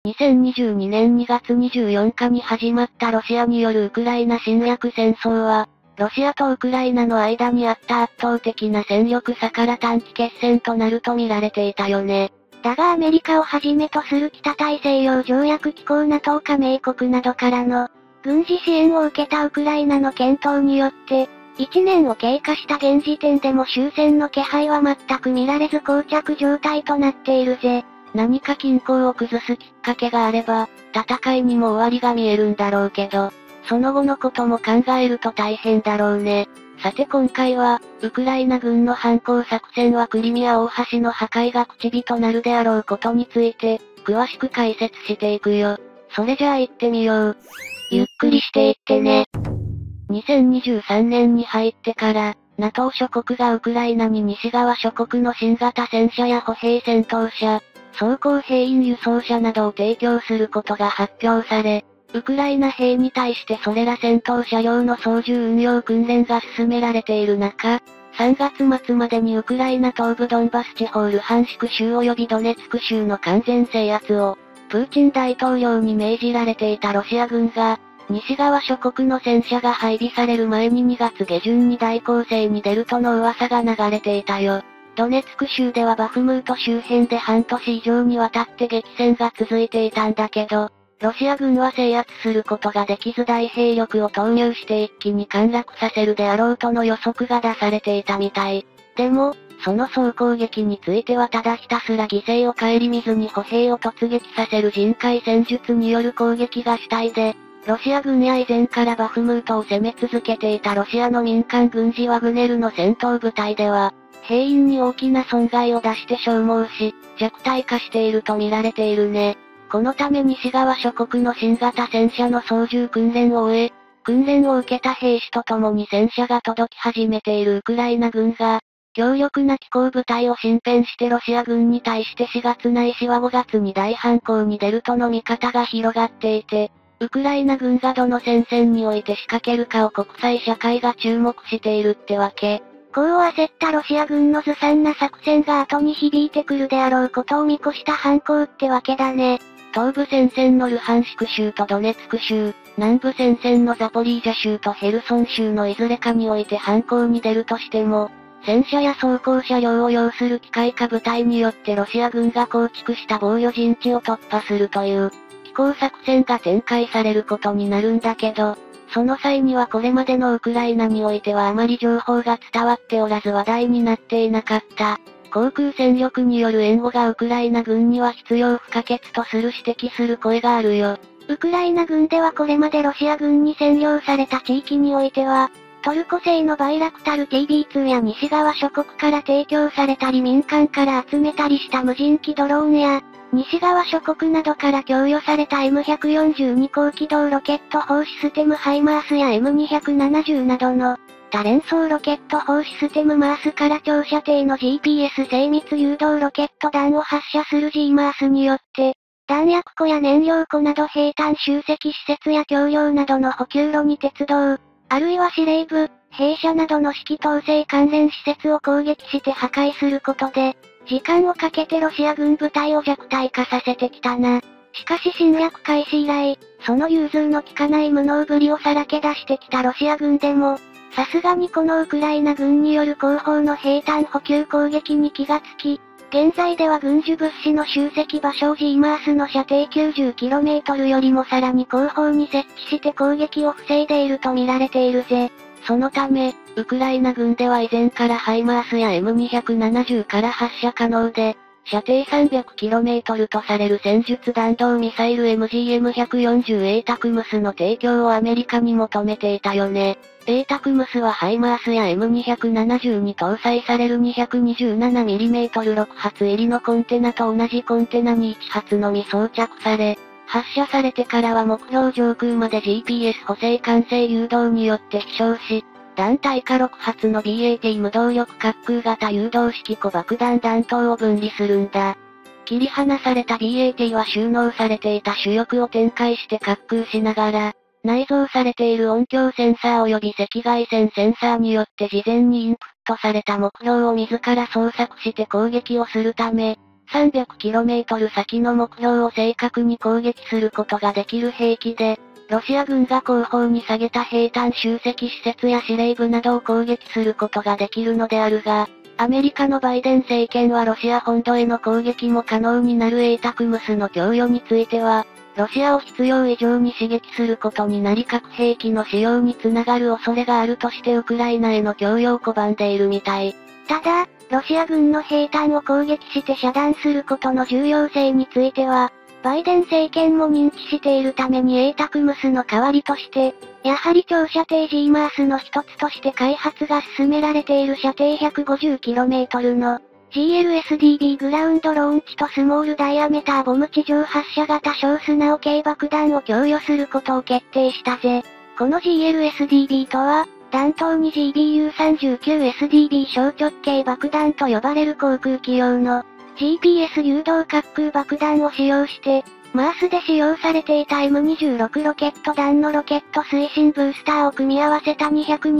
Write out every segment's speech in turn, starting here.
2022年2月24日に始まったロシアによるウクライナ侵略戦争は、ロシアとウクライナの間にあった圧倒的な戦力差から短期決戦となると見られていたよね。 だがアメリカをはじめとする北大西洋条約機構 NATO 加盟国などからの軍事支援を受けたウクライナの健闘によって、1年を経過した現時点でも終戦の気配は全く見られず膠着状態となっているぜ。 何か均衡を崩すきっかけがあれば、戦いにも終わりが見えるんだろうけど、その後のことも考えると大変だろうね。さて今回は、ウクライナ軍の反攻作戦はクリミア大橋の破壊が口火となるであろうことについて、詳しく解説していくよ。それじゃあ行ってみよう。 ゆっくりしていってね。 2023年に入ってから、NATO 諸国がウクライナに西側諸国の新型戦車や歩兵戦闘車、装甲兵員輸送車などを提供することが発表され、ウクライナ兵に対してそれら戦闘車両の操縦運用訓練が進められている中、3月末までにウクライナ東部ドンバス地方ルハンシク州及びドネツク州の完全制圧を、プーチン大統領に命じられていたロシア軍が、西側諸国の戦車が配備される前に2月下旬に大攻勢に出るとの噂が流れていたよ。ドネツク州ではバフムート周辺で半年以上にわたって激戦が続いていたんだけど、ロシア軍は制圧することができず大兵力を投入して一気に陥落させるであろうとの予測が出されていたみたい。でも、その総攻撃についてはただひたすら犠牲を顧みずに歩兵を突撃させる人海戦術による攻撃が主体で、ロシア軍や以前からバフムートを攻め続けていたロシアの民間軍事ワグネルの戦闘部隊では、兵員に大きな損害を出して消耗し、弱体化していると見られているね。このため西側諸国の新型戦車の操縦訓練を終え、訓練を受けた兵士と共に戦車が届き始めているウクライナ軍が、強力な機甲部隊を進編してロシア軍に対して4月ないしは5月に大反攻に出るとの見方が広がっていて、ウクライナ軍がどの戦線において仕掛けるかを国際社会が注目しているってわけ。 こう焦ったロシア軍のずさんな作戦が後に響いてくるであろうことを見越した反攻ってわけだね。 東部戦線のルハンシク州とドネツク州、南部戦線のザポリージャ州とヘルソン州のいずれかにおいて反攻に出るとしても、戦車や装甲車両を要する機械化部隊によってロシア軍が構築した防御陣地を突破するという、機甲作戦が展開されることになるんだけど、その際にはこれまでのウクライナにおいてはあまり情報が伝わっておらず話題になっていなかった。航空戦力による援護がウクライナ軍には必要不可欠とする指摘する声があるよ。 ウクライナ軍ではこれまでロシア軍に占領された地域においては、トルコ製のバイラクタル TB2 や西側諸国から提供されたり民間から集めたりした無人機ドローンや、西側諸国などから供与された M142 高機動ロケット砲システムハイマースや M270 などの多連装ロケット砲システムマースから長射程の GPS 精密誘導ロケット弾を発射する G マースによって、弾薬庫や燃料庫など兵站集積施設や橋梁などの補給路に鉄道、あるいは司令部、兵舎などの指揮統制関連施設を攻撃して破壊することで、時間をかけてロシア軍部隊を弱体化させてきたな。しかし侵略開始以来、その融通の利かない無能ぶりをさらけ出してきたロシア軍でも、さすがにこのウクライナ軍による後方の兵站補給攻撃に気がつき、現在では軍需物資の集積場所を G マースの射程 90km よりもさらに後方に設置して攻撃を防いでいると見られているぜ。 そのため、ウクライナ軍では以前からハイマースや M270 から発射可能で、射程 300km とされる戦術弾道ミサイル MGM140 ATACMS の提供をアメリカに求めていたよね。ATACMS はハイマースや M270 に搭載される 227mm6 発入りのコンテナと同じコンテナに1発のみ装着され、発射されてからは目標上空まで GPS 補正管制誘導によって飛翔し、弾体下6発の BAT 無動力滑空型誘導式小爆弾弾頭を分離するんだ。切り離された BAT は収納されていた主翼を展開して滑空しながら、内蔵されている音響センサー及び赤外線センサーによって事前にインプットされた目標を自ら操作して攻撃をするため、 300km 先の目標を正確に攻撃することができる兵器で、ロシア軍が後方に下げた兵站集積施設や司令部などを攻撃することができるのであるが、アメリカのバイデン政権はロシア本土への攻撃も可能になるATACMSの供与については、ロシアを必要以上に刺激することになり核兵器の使用につながる恐れがあるとしてウクライナへの供与を拒んでいるみたい。 ただ、ロシア軍の兵站を攻撃して遮断することの重要性については、バイデン政権も認知しているためにATACMSの代わりとして、やはり長射程 GMARS の一つとして開発が進められている射程 150km の GLSDB グラウンドローンチとスモールダイアメターボム地上発射型小スナオ系爆弾を供与することを決定したぜ。この GLSDB とは、弾頭に GBU-39SDB 小直径爆弾と呼ばれる航空機用の GPS 誘導滑空爆弾を使用して、マースで使用されていた M26 ロケット弾のロケット推進ブースターを組み合わせた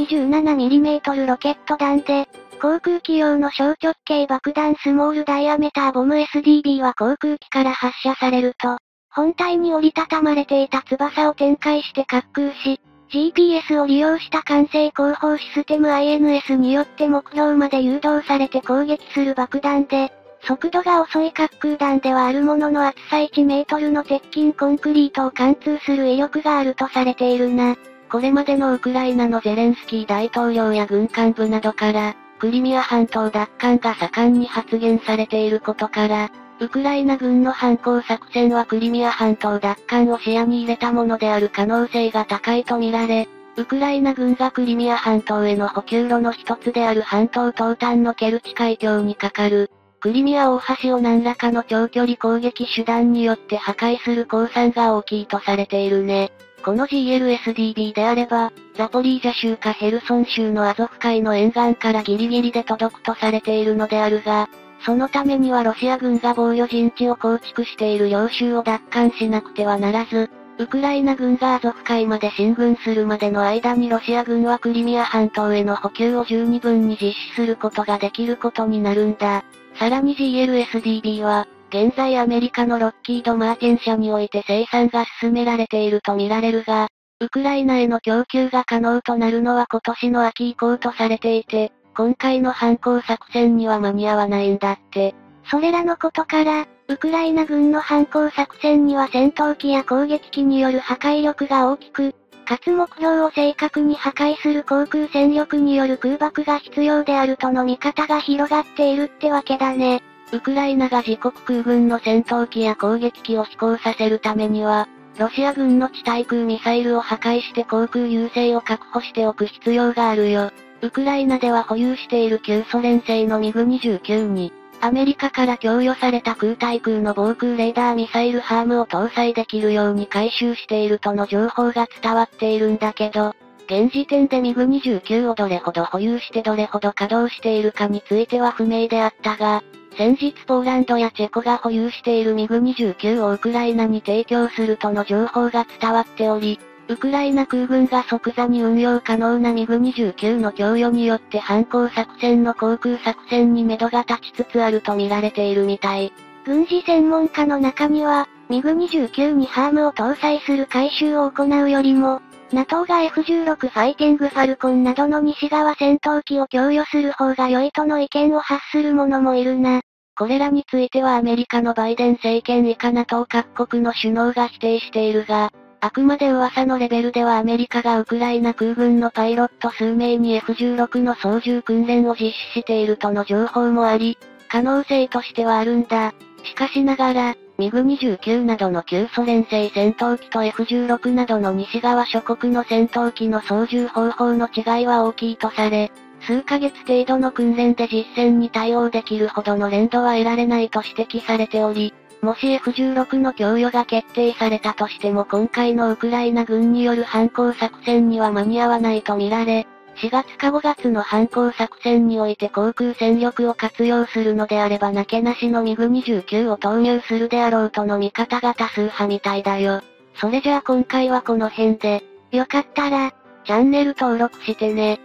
227mm ロケット弾で、航空機用の小直径爆弾スモールダイアメターボム SDB は航空機から発射されると、本体に折りたたまれていた翼を展開して滑空し、GPS を利用した管制後方システム INS によって目標まで誘導されて攻撃する爆弾で、速度が遅い滑空弾ではあるものの厚さ1メートルの鉄筋コンクリートを貫通する威力があるとされているな。 これまでのウクライナのゼレンスキー大統領や軍幹部などから、クリミア半島奪還が盛んに発言されていることから、ウクライナ軍の反攻作戦はクリミア半島奪還を視野に入れたものである可能性が高いと見られ、ウクライナ軍がクリミア半島への補給路の一つである半島東端のケルチ海峡に架かる、クリミア大橋を何らかの長距離攻撃手段によって破壊する公算が大きいとされているね。この GLSDB であれば、ザポリージャ州かヘルソン州のアゾフ海の沿岸からギリギリで届くとされているのであるが、そのためにはロシア軍が防御陣地を構築している領州を奪還しなくてはならず、ウクライナ軍がアゾフ海まで進軍するまでの間にロシア軍はクリミア半島への補給を十二分に実施することができることになるんだ。さらに GLSDB は、現在アメリカのロッキード・マーティン社において生産が進められていると見られるが、ウクライナへの供給が可能となるのは今年の秋以降とされていて、今回の反攻作戦には間に合わないんだって。 それらのことから、ウクライナ軍の反攻作戦には戦闘機や攻撃機による破壊力が大きく、かつ目標を正確に破壊する航空戦力による空爆が必要であるとの見方が広がっているってわけだね。 ウクライナが自国空軍の戦闘機や攻撃機を飛行させるためには、ロシア軍の地対空ミサイルを破壊して航空優勢を確保しておく必要があるよ。ウクライナでは保有している旧ソ連製のミグ29に、アメリカから供与された空対空の防空レーダーミサイルハームを搭載できるように改修しているとの情報が伝わっているんだけど、現時点でミグ29をどれほど保有してどれほど稼働しているかについては不明であったが、先日ポーランドやチェコが保有しているミグ29をウクライナに提供するとの情報が伝わっており、ウクライナ空軍が即座に運用可能なミグ29の供与によって反攻作戦の航空作戦に目処が立ちつつあると見られているみたい。 軍事専門家の中には、ミグ29にハームを搭載する改修を行うよりも、NATO が F16 ファイティングファルコンなどの西側戦闘機を供与する方が良いとの意見を発する者もいるな。 これらについてはアメリカのバイデン政権以下 NATO 各国の首脳が否定しているが、あくまで噂のレベルではアメリカがウクライナ空軍のパイロット数名に F16 の操縦訓練を実施しているとの情報もあり、可能性としてはあるんだ。しかしながら、ミグ29などの旧ソ連製戦闘機と F16 などの西側諸国の戦闘機の操縦方法の違いは大きいとされ、数ヶ月程度の訓練で実戦に対応できるほどの連動は得られないと指摘されており、もし F16 の供与が決定されたとしても今回のウクライナ軍による反攻作戦には間に合わないと見られ、4月か5月の反攻作戦において航空戦力を活用するのであればなけなしのミグ29を投入するであろうとの見方が多数派みたいだよ。それじゃあ今回はこの辺で、 よかったら、 チャンネル登録してね。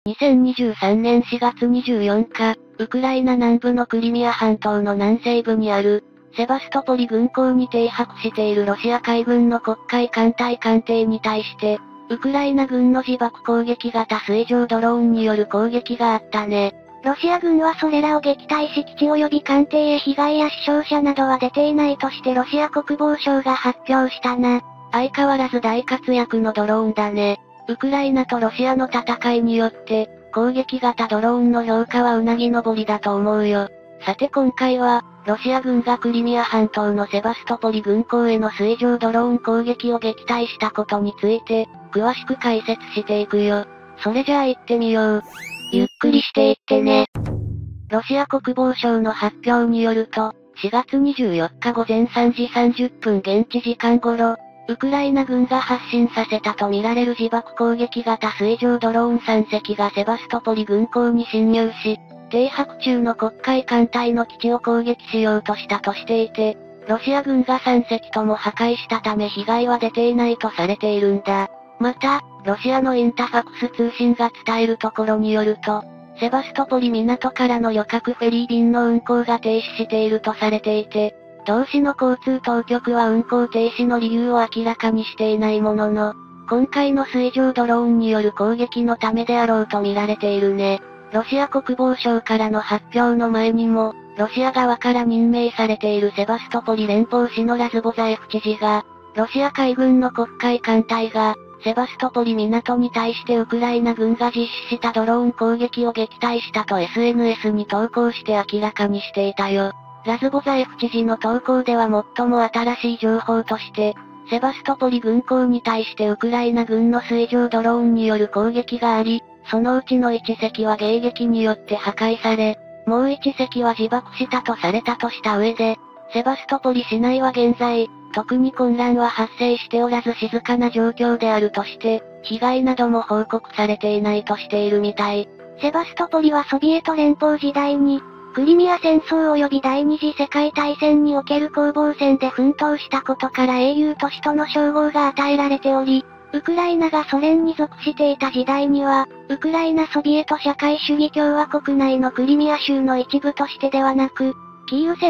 2023年4月24日、ウクライナ南部のクリミア半島の南西部にある、セバストポリ軍港に停泊しているロシア海軍の黒海艦隊艦艇に対して、ウクライナ軍の自爆攻撃型水上ドローンによる攻撃があったね。 ロシア軍はそれらを撃退し基地及び艦艇へ被害や死傷者などは出ていないとしてロシア国防省が発表したな。 相変わらず大活躍のドローンだね。ウクライナとロシアの戦いによって、攻撃型ドローンの評価はうなぎ登りだと思うよ。さて今回は、ロシア軍がクリミア半島のセバストポリ軍港への水上ドローン攻撃を撃退したことについて、詳しく解説していくよ。それじゃあ行ってみよう。 ゆっくりしていってね。 ロシア国防省の発表によると、4月24日午前3時30分現地時間頃、ウクライナ軍が発進させたとみられる自爆攻撃型水上ドローン3隻がセバストポリ軍港に侵入し、停泊中の黒海艦隊の基地を攻撃しようとしたとしていて、ロシア軍が3隻とも破壊したため被害は出ていないとされているんだ。また、ロシアのインタファクス通信が伝えるところによると、セバストポリ港からの旅客フェリー便の運航が停止しているとされていて、同市の交通当局は運航停止の理由を明らかにしていないものの、今回の水上ドローンによる攻撃のためであろうと見られているね。ロシア国防省からの発表の前にも、ロシア側から任命されているセバストポリ連邦市のラズボザエフ知事が、ロシア海軍の黒海艦隊が、セバストポリ港に対してウクライナ軍が実施したドローン攻撃を撃退したと SNS に投稿して明らかにしていたよ。ラズボザエフ知事の投稿では最も新しい情報として、セバストポリ軍港に対してウクライナ軍の水上ドローンによる攻撃があり、そのうちの1隻は迎撃によって破壊され、もう1隻は自爆したとされたとした上で、セバストポリ市内は現在、特に混乱は発生しておらず静かな状況であるとして、被害なども報告されていないとしているみたい。 セバストポリはソビエト連邦時代に、クリミア戦争及び第二次世界大戦における攻防戦で奮闘したことから英雄都市との称号が与えられており、ウクライナがソ連に属していた時代には、ウクライナソビエト社会主義共和国内のクリミア州の一部としてではなく、キーウ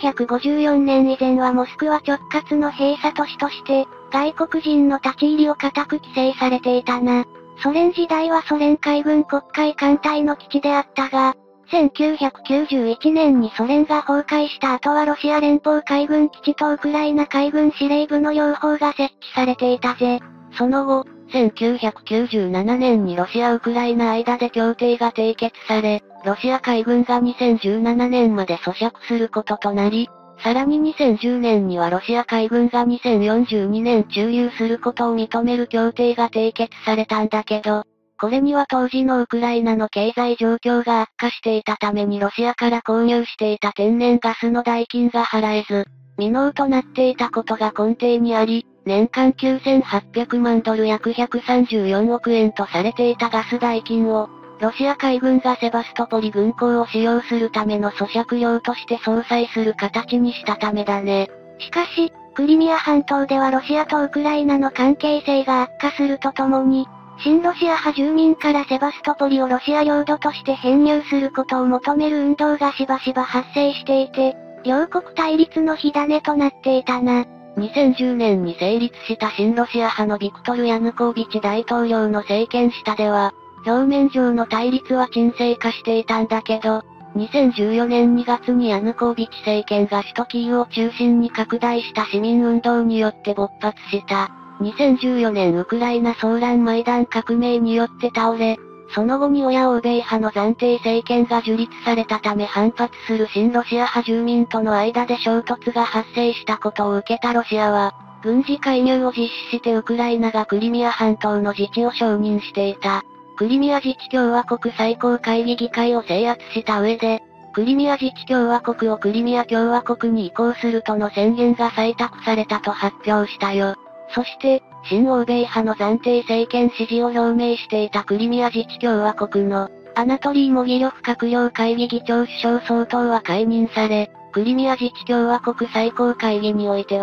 1954年以前はモスクワ直轄の閉鎖都市として、外国人の立ち入りを固く規制されていたな。ソ連時代はソ連海軍黒海艦隊の基地であったが、1991年にソ連が崩壊した後はロシア連邦海軍基地とウクライナ海軍司令部の両方が設置されていたぜ。 その後、1997年にロシア・ウクライナ間で協定が締結され、ロシア海軍が2017年まで租借することとなり、さらに2010年にはロシア海軍が2042年駐留することを認める協定が締結されたんだけど、これには当時のウクライナの経済状況が悪化していたためにロシアから購入していた天然ガスの代金が払えず、未納となっていたことが根底にあり、年間9800万ドル約134億円とされていたガス代金を、ロシア海軍がセバストポリ軍港を使用するための租借料として相殺する形にしたためだね。 しかし、クリミア半島ではロシアとウクライナの関係性が悪化するとともに、親ロシア派住民からセバストポリをロシア領土として編入することを求める運動がしばしば発生していて、両国対立の火種となっていたな。 2010年に成立した親ロシア派のビクトル・ヤヌコービチ大統領の政権下では、表面上の対立は沈静化していたんだけど、2014年2月にヤヌコービチ政権が首都キーウを中心に拡大した市民運動によって勃発した。2014年ウクライナ騒乱マイダン革命によって倒れ、その後に親欧米派の暫定政権が樹立されたため反発する親ロシア派住民との間で衝突が発生したことを受けたロシアは、軍事介入を実施してウクライナがクリミア半島の自治を承認していた。クリミア自治共和国最高会議議会を制圧した上で、クリミア自治共和国をクリミア共和国に移行するとの宣言が採択されたと発表したよ。そして、親欧米派の暫定政権支持を表明していたクリミア自治共和国の、アナトリー・モギリョフ閣僚会議議長首相総統は解任され、クリミア自治共和国最高会議においては、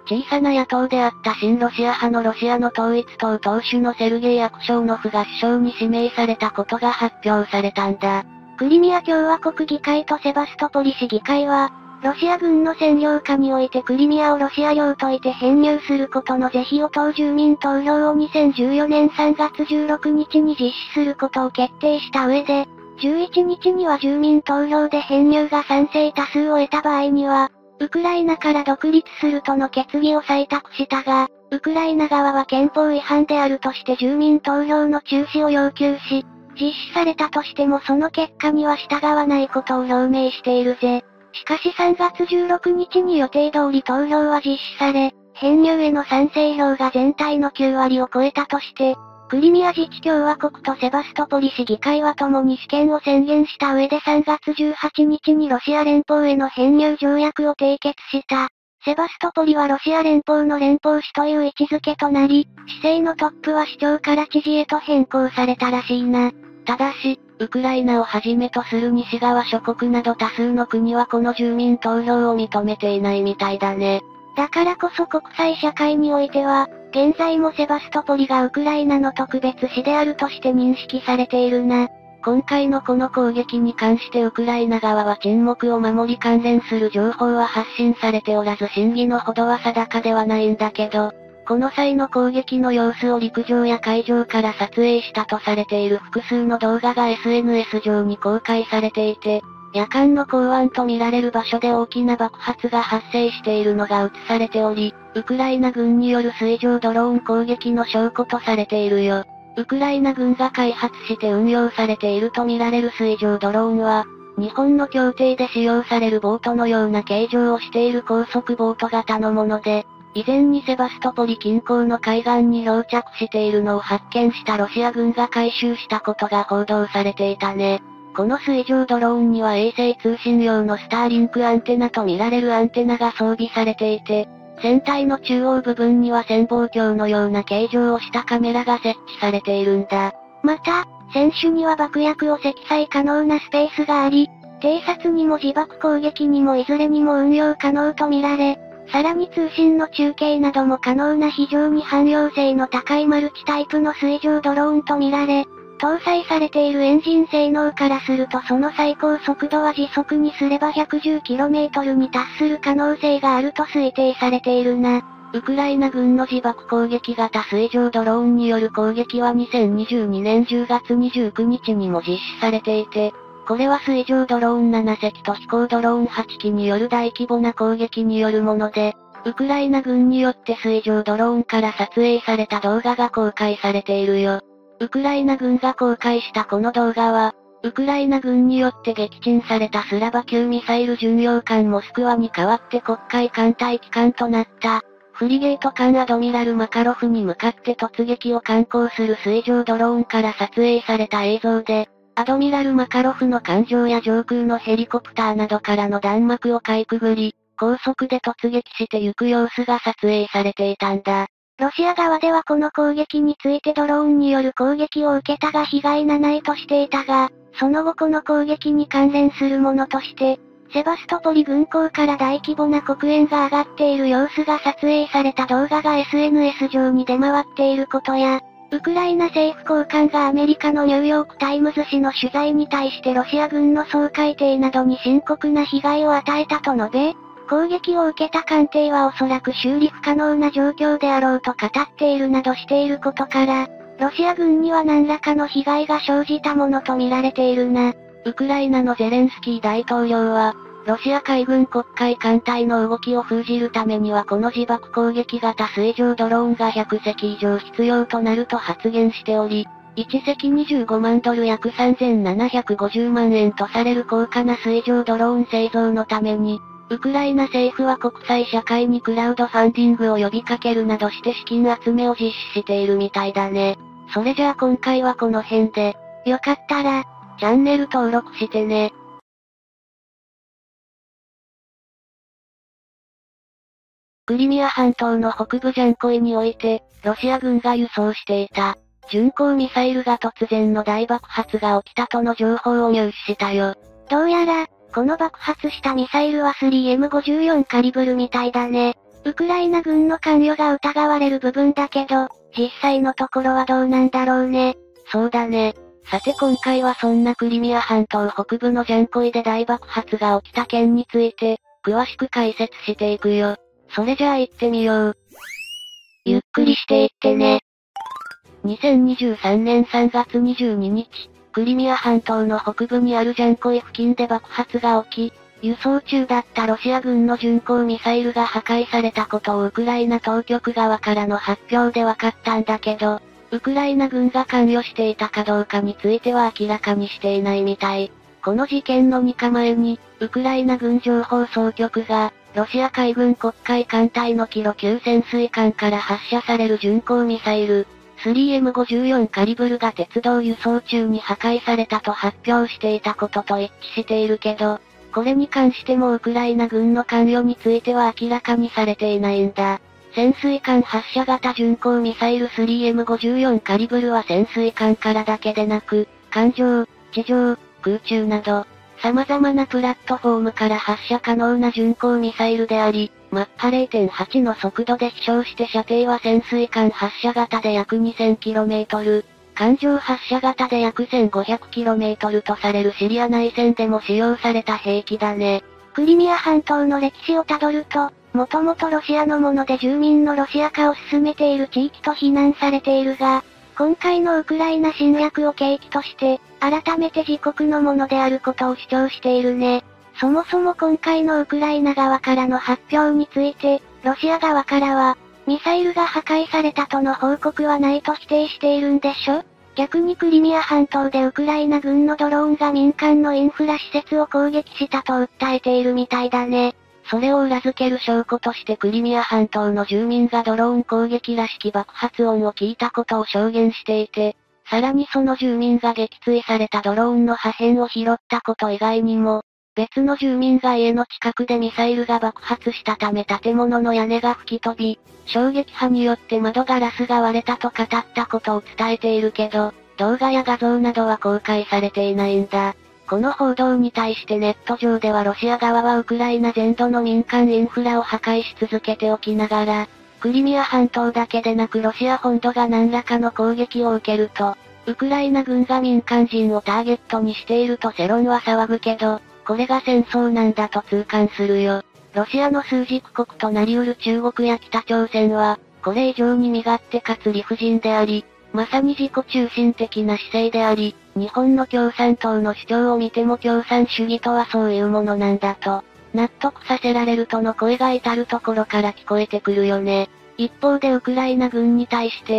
小さな野党であった親ロシア派のロシアの統一党党首のセルゲイ・アクショーノフが首相に指名されたことが発表されたんだ。 クリミア共和国議会とセバストポリ市議会は、ロシア軍の占領下においてクリミアをロシア領といて編入することの是非を問う住民投票を2014年3月16日に実施することを決定した上で、11日には住民投票で編入が賛成多数を得た場合には、ウクライナから独立するとの決議を採択したが、ウクライナ側は憲法違反であるとして住民投票の中止を要求し、実施されたとしてもその結果には従わないことを表明しているぜ。しかし3月16日に予定通り投票は実施され、編入への賛成票が全体の9割を超えたとして、クリミア自治共和国とセバストポリ市議会は共に主権を宣言した上で3月18日にロシア連邦への編入条約を締結した。セバストポリはロシア連邦の連邦市という位置づけとなり、市政のトップは市長から知事へと変更されたらしいな。 ただし、ウクライナをはじめとする西側諸国など多数の国はこの住民投票を認めていないみたいだね。 だからこそ国際社会においては、現在もセバストポリがウクライナの特別市であるとして認識されているな。 今回のこの攻撃に関してウクライナ側は沈黙を守り関連する情報は発信されておらず真偽のほどは定かではないんだけど、この際の攻撃の様子を陸上や海上から撮影したとされている複数の動画が SNS 上に公開されていて、夜間の港湾と見られる場所で大きな爆発が発生しているのが映されており、ウクライナ軍による水上ドローン攻撃の証拠とされているよ。ウクライナ軍が開発して運用されていると見られる水上ドローンは、日本の協定で使用されるボートのような形状をしている高速ボート型のもので、以前にセバストポリ近郊の海岸に漂着しているのを発見したロシア軍が回収したことが報道されていたね。この水上ドローンには衛星通信用のスターリンクアンテナと見られるアンテナが装備されていて、船体の中央部分には潜望鏡のような形状をしたカメラが設置されているんだ。 また、船首には爆薬を積載可能なスペースがあり、偵察にも自爆攻撃にもいずれにも運用可能と見られ、さらに通信の中継なども可能な非常に汎用性の高いマルチタイプの水上ドローンと見られ、搭載されているエンジン性能からするとその最高速度は時速にすれば 110km に達する可能性があると推定されているな。 ウクライナ軍の自爆攻撃型水上ドローンによる攻撃は2022年10月29日にも実施されていて、これは水上ドローン7隻と飛行ドローン8機による大規模な攻撃によるもので、ウクライナ軍によって水上ドローンから撮影された動画が公開されているよ。ウクライナ軍が公開したこの動画は、ウクライナ軍によって撃沈されたスラバ級ミサイル巡洋艦モスクワに代わって黒海艦隊機関となった、フリゲート艦アドミラルマカロフに向かって突撃を敢行する水上ドローンから撮影された映像で、アドミラルマカロフの艦上や上空のヘリコプターなどからの弾幕をかいくぐり、高速で突撃して行く様子が撮影されていたんだ。 ロシア側ではこの攻撃についてドローンによる攻撃を受けたが被害がないとしていたが、その後この攻撃に関連するものとして、セバストポリ軍港から大規模な黒煙が上がっている様子が撮影された動画が SNS 上に出回っていることや、ウクライナ政府高官がアメリカのニューヨークタイムズ紙の取材に対してロシア軍の掃海艇などに深刻な被害を与えたと述べ、攻撃を受けた艦艇はおそらく修理不可能な状況であろうと語っているなどしていることから、ロシア軍には何らかの被害が生じたものと見られているな。 ウクライナのゼレンスキー大統領は、ロシア海軍黒海艦隊の動きを封じるためにはこの自爆攻撃型水上ドローンが100隻以上必要となると発言しており、1隻25万ドル約3750万円とされる高価な水上ドローン製造のために、ウクライナ政府は国際社会にクラウドファンディングを呼びかけるなどして資金集めを実施しているみたいだね。それじゃあ今回はこの辺で、 よかったら、 チャンネル登録してね。クリミア半島の北部ジャンコイにおいて、ロシア軍が輸送していた、巡航ミサイルが突然の大爆発が起きたとの情報を入手したよ。 どうやら、この爆発したミサイルは 3M54 カリブルみたいだね。 ウクライナ軍の関与が疑われる部分だけど、実際のところはどうなんだろうね。 そうだね。さて今回はそんなクリミア半島北部のジャンコイで大爆発が起きた件について、詳しく解説していくよ。それじゃあ行ってみよう。 ゆっくりしていってね。 2023年3月22日、クリミア半島の北部にあるジャンコイ付近で爆発が起き、輸送中だったロシア軍の巡航ミサイルが破壊されたことをウクライナ当局側からの発表で分かったんだけど、ウクライナ軍が関与していたかどうかについては明らかにしていないみたい。この事件の2日前に、ウクライナ軍情報総局が、ロシア海軍黒海艦隊のキロ級潜水艦から発射される巡航ミサイル、3M54 カリブルが鉄道輸送中に破壊されたと発表していたことと一致しているけど、これに関してもウクライナ軍の関与については明らかにされていないんだ。潜水艦発射型巡航ミサイル 3M54 カリブルは潜水艦からだけでなく、艦上、地上、空中など、様々なプラットフォームから発射可能な巡航ミサイルであり、マッハ 0.8 の速度で飛翔して射程は潜水艦発射型で約 2000km、艦上発射型で約 1500km とされるシリア内戦でも使用された兵器だね。 クリミア半島の歴史をたどると、もともとロシアのもので住民のロシア化を進めている地域と非難されているが、今回のウクライナ侵略を契機として、改めて自国のものであることを主張しているね。そもそも今回のウクライナ側からの発表について、ロシア側からは、ミサイルが破壊されたとの報告はないと否定しているんでしょ？逆にクリミア半島でウクライナ軍のドローンが民間のインフラ施設を攻撃したと訴えているみたいだね。 それを裏付ける証拠としてクリミア半島の住民がドローン攻撃らしき爆発音を聞いたことを証言していて、さらにその住民が撃墜されたドローンの破片を拾ったこと以外にも、別の住民が家の近くでミサイルが爆発したため建物の屋根が吹き飛び、衝撃波によって窓ガラスが割れたと語ったことを伝えているけど、動画や画像などは公開されていないんだ。この報道に対してネット上ではロシア側はウクライナ全土の民間インフラを破壊し続けておきながら、クリミア半島だけでなくロシア本土が何らかの攻撃を受けると、ウクライナ軍が民間人をターゲットにしていると世論は騒ぐけど、これが戦争なんだと痛感するよ。ロシアの枢軸国となりうる中国や北朝鮮は、これ以上に身勝手かつ理不尽であり、まさに自己中心的な姿勢であり、日本の共産党の主張を見ても共産主義とはそういうものなんだと、納得させられるとの声が至るところから聞こえてくるよね。一方でウクライナ軍に対して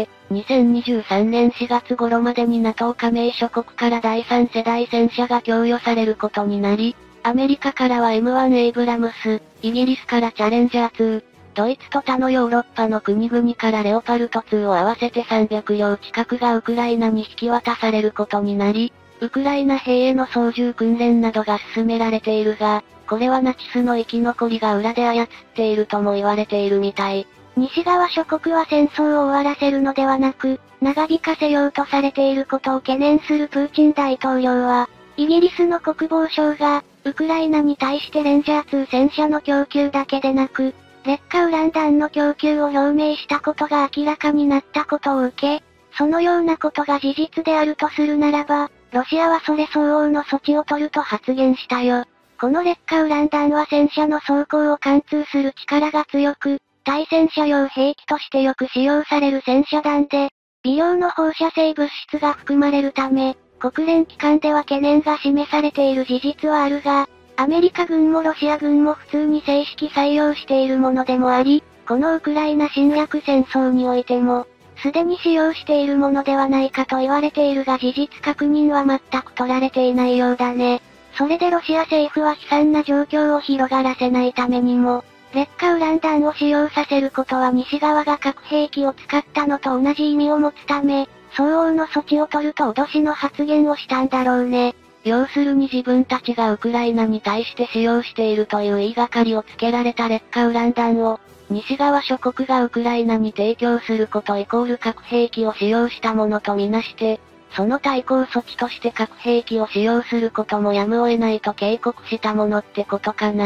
、2023年4月頃までに NATO 加盟諸国から第3世代戦車が供与されることになり、アメリカからは M1 エイブラムス、イギリスからチャレンジャー2、ドイツと他のヨーロッパの国々からレオパルト2を合わせて300両近くがウクライナに引き渡されることになり、ウクライナ兵への操縦訓練などが進められているが、これはナチスの生き残りが裏で操っているとも言われているみたい。 西側諸国は戦争を終わらせるのではなく、長引かせようとされていることを懸念するプーチン大統領は、イギリスの国防省が、ウクライナに対してレンジャー2戦車の供給だけでなく、劣化ウラン弾の供給を表明したことが明らかになったことを受け、そのようなことが事実であるとするならば、ロシアはそれ相応の措置を取ると発言したよ。この劣化ウラン弾は戦車の装甲を貫通する力が強く、対戦車用兵器としてよく使用される戦車弾で、微量の放射性物質が含まれるため、国連機関では懸念が示されている事実はあるが、アメリカ軍もロシア軍も普通に正式採用しているものでもあり、このウクライナ侵略戦争においても、すでに使用しているものではないかと言われているが事実確認は全く取られていないようだね。それでロシア政府は悲惨な状況を広がらせないためにも、劣化ウラン弾を使用させることは西側が核兵器を使ったのと同じ意味を持つため、相応の措置を取ると脅しの発言をしたんだろうね。 要するに自分たちがウクライナに対して使用しているという言いがかりをつけられた劣化ウラン弾を、西側諸国がウクライナに提供することイコール核兵器を使用したものとみなして、その対抗措置として核兵器を使用することもやむを得ないと警告したものってことかな。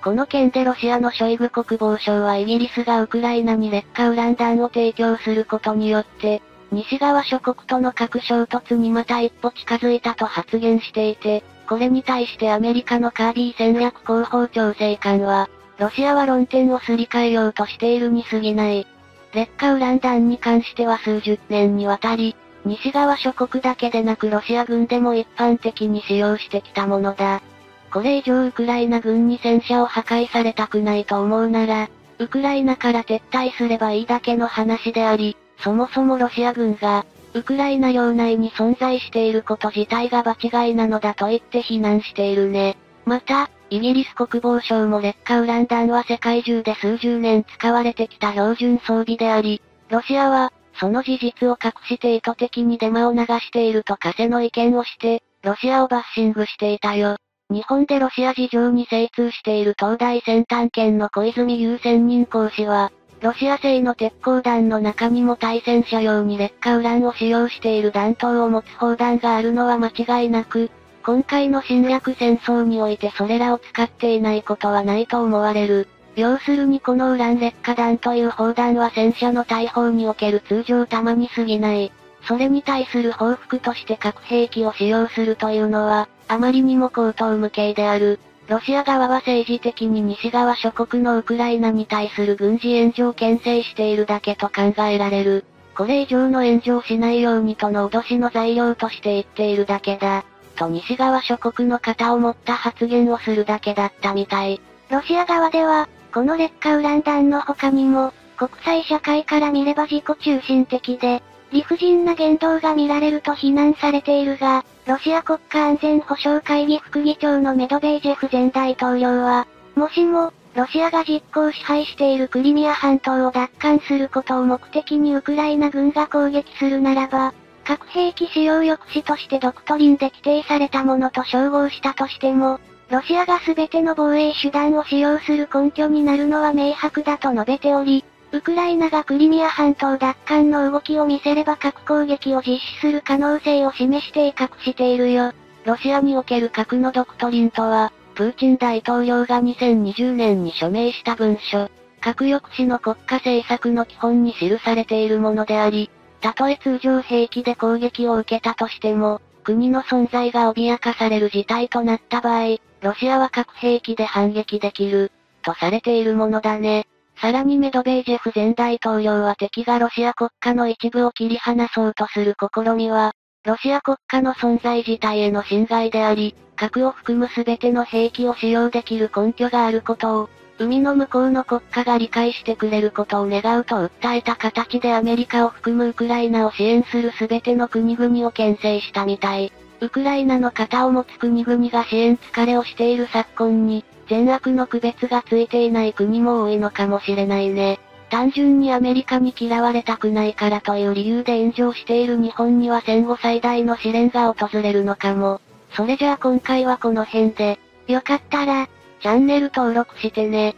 この件でロシアのショイグ国防相はイギリスがウクライナに劣化ウラン弾を提供することによって、西側諸国との核衝突にまた一歩近づいたと発言していて、これに対してアメリカのカービー戦略広報調整官は、ロシアは論点をすり替えようとしているに過ぎない。劣化ウラン弾に関しては数十年にわたり、西側諸国だけでなくロシア軍でも一般的に使用してきたものだ。これ以上ウクライナ軍に戦車を破壊されたくないと思うなら、ウクライナから撤退すればいいだけの話であり、そもそもロシア軍が、ウクライナ領内に存在していること自体が場違いなのだと言って非難しているね。また、イギリス国防省も劣化ウラン弾は世界中で数十年使われてきた標準装備であり、ロシアは、その事実を隠して意図的にデマを流していると加瀬の意見をして、ロシアをバッシングしていたよ。日本でロシア事情に精通している東大先端研の小泉優専任講師は、ロシア製の鉄鋼弾の中にも対戦車用に劣化ウランを使用している弾頭を持つ砲弾があるのは間違いなく、今回の侵略戦争においてそれらを使っていないことはないと思われる。要するにこのウラン劣化弾という砲弾は戦車の大砲における通常弾に過ぎない。それに対する報復として核兵器を使用するというのは、あまりにも荒唐無稽である。ロシア側は政治的に西側諸国のウクライナに対する軍事援助を牽制しているだけと考えられる。これ以上の援助をしないようにとの脅しの材料として言っているだけだ。と西側諸国の肩を持った発言をするだけだったみたい。 ロシア側では、この劣化ウラン弾の他にも、国際社会から見れば自己中心的で、理不尽な言動が見られると非難されているが、ロシア国家安全保障会議副議長のメドベージェフ前大統領は、もしも、ロシアが実効支配しているクリミア半島を奪還することを目的にウクライナ軍が攻撃するならば、核兵器使用抑止としてドクトリンで規定されたものと称号したとしても、ロシアが全ての防衛手段を使用する根拠になるのは明白だと述べており、ウクライナがクリミア半島奪還の動きを見せれば核攻撃を実施する可能性を示して威嚇しているよ。 ロシアにおける核のドクトリンとは、プーチン大統領が2020年に署名した文書、核抑止の国家政策の基本に記されているものであり、たとえ通常兵器で攻撃を受けたとしても、国の存在が脅かされる事態となった場合、ロシアは核兵器で反撃できる、とされているものだね。さらにメドベージェフ前大統領は敵がロシア国家の一部を切り離そうとする試みは、ロシア国家の存在自体への侵害であり、核を含む全ての兵器を使用できる根拠があることを、海の向こうの国家が理解してくれることを願うと訴えた形でアメリカを含むウクライナを支援する全ての国々を牽制したみたい。ウクライナの肩を持つ国々が支援疲れをしている昨今に、善悪の区別がついていない国も多いのかもしれないね。単純にアメリカに嫌われたくないからという理由で援助をしている日本には戦後最大の試練が訪れるのかも。それじゃあ今回はこの辺で、 よかったら、 チャンネル登録してね。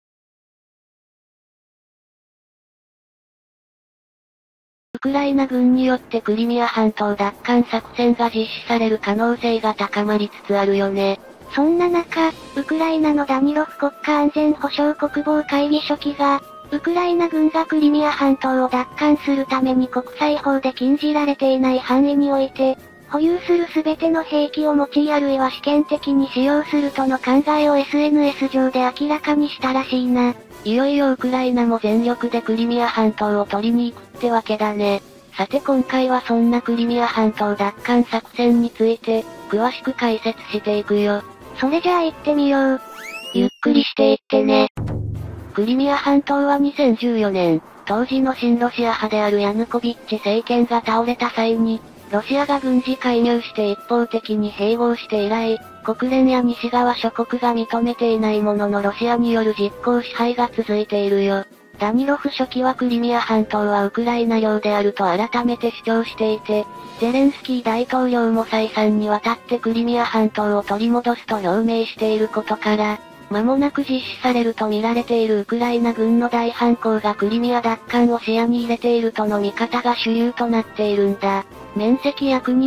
ウクライナ軍によってクリミア半島奪還作戦が実施される可能性が高まりつつあるよね。 そんな中、ウクライナのダニロフ国家安全保障国防会議書記が、ウクライナ軍がクリミア半島を奪還するために国際法で禁じられていない範囲において、保有する全ての兵器を用いあるいは試験的に使用するとの考えを SNS 上で明らかにしたらしいな。 いよいよウクライナも全力でクリミア半島を取りに行くってわけだね。さて今回はそんなクリミア半島奪還作戦について、詳しく解説していくよ。 それじゃあ行ってみよう。 ゆっくりしていってね。クリミア半島は2014年、当時の親ロシア派であるヤヌコビッチ政権が倒れた際に、ロシアが軍事介入して一方的に併合して以来、国連や西側諸国が認めていないもののロシアによる実効支配が続いているよ。ダニロフ書記はクリミア半島はウクライナ領であると改めて主張していて、ゼレンスキー大統領も再三にわたってクリミア半島を取り戻すと表明していることから、間もなく実施されると見られているウクライナ軍の大反攻がクリミア奪還を視野に入れているとの見方が主流となっているんだ。面積約2万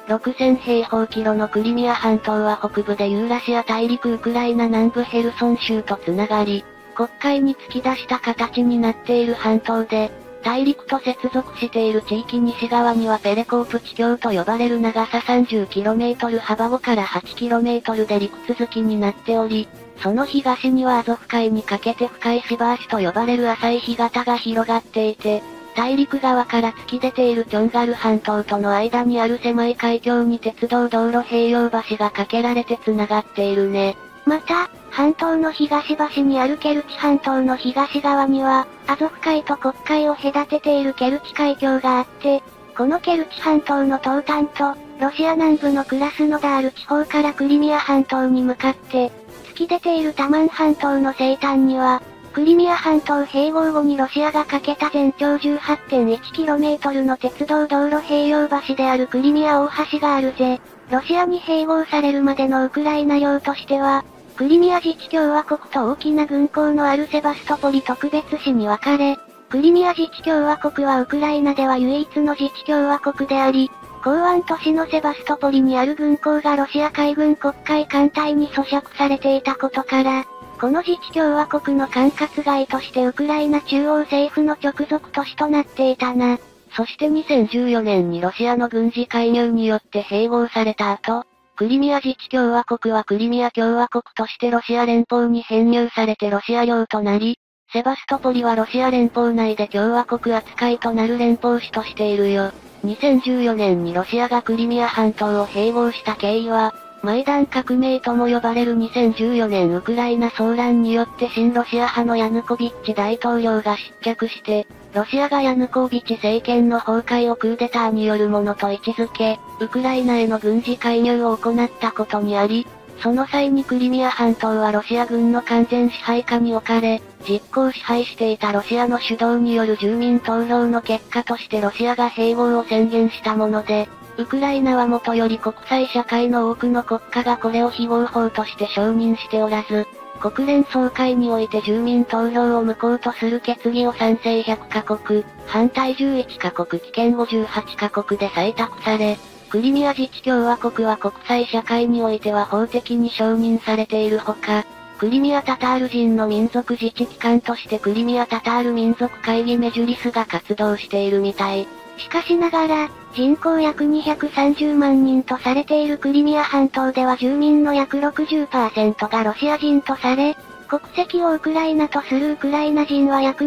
6000平方キロのクリミア半島は北部でユーラシア大陸ウクライナ南部ヘルソン州とつながり、黒海に突き出した形になっている半島で、大陸と接続している地域西側にはペレコープ地峡と呼ばれる長さ 30km 幅5から 8km で陸続きになっており、その東にはアゾフ海にかけて深い芝足と呼ばれる浅い干潟が広がっていて、大陸側から突き出ているチョンガル半島との間にある狭い海峡に鉄道道路併用橋が架けられて繋がっているね。 また、半島の東端にあるケルチ半島の東側には、アゾフ海と黒海を隔てているケルチ海峡があって、このケルチ半島の東端と、ロシア南部のクラスノダール地方からクリミア半島に向かって、突き出ているタマン半島の西端には、クリミア半島併合後にロシアが架けた全長 18.1km の鉄道道路併用橋であるクリミア大橋があるぜ。ロシアに併合されるまでのウクライナ領としては、クリミア自治共和国と大きな軍港のあるセバストポリ特別市に分かれ、クリミア自治共和国はウクライナでは唯一の自治共和国であり、港湾都市のセバストポリにある軍港がロシア海軍黒海艦隊に租借されていたことから、この自治共和国の管轄外としてウクライナ中央政府の直属都市となっていたな。 そして2014年にロシアの軍事介入によって併合された後、クリミア自治共和国はクリミア共和国としてロシア連邦に編入されてロシア領となり、セバストポリはロシア連邦内で共和国扱いとなる連邦市としているよ。2014年にロシアがクリミア半島を併合した経緯は、マイダン革命とも呼ばれる2014年ウクライナ騒乱によって親ロシア派のヤヌコビッチ大統領が失脚して、ロシアがヤヌコービチ政権の崩壊をクーデターによるものと位置づけ、ウクライナへの軍事介入を行ったことにあり、その際にクリミア半島はロシア軍の完全支配下に置かれ、実効支配していたロシアの主導による住民投票の結果としてロシアが併合を宣言したもので、ウクライナはもとより国際社会の多くの国家がこれを非合法として承認しておらず、国連総会において住民投票を無効とする決議を賛成100カ国、反対11カ国棄権58カ国で採択され、クリミア自治共和国は国際社会においては法的に承認されているほか、クリミアタタール人の民族自治機関としてクリミアタタール民族会議メジュリスが活動しているみたい。 しかしながら、人口約230万人とされているクリミア半島では住民の約 60% がロシア人とされ、国籍をウクライナとするウクライナ人は約